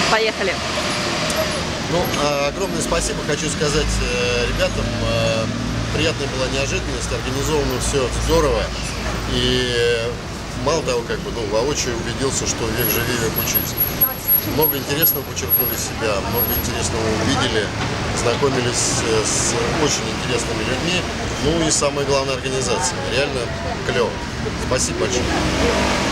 Поехали. Ну, огромное спасибо хочу сказать ребятам. Приятная была неожиданность, организовано все здорово. И мало того, воочию убедился, что век живи, век учись. Много интересного почерпнули себя, много интересного увидели, знакомились с очень интересными людьми. Ну и самое главное, организация. Реально клево. Спасибо большое.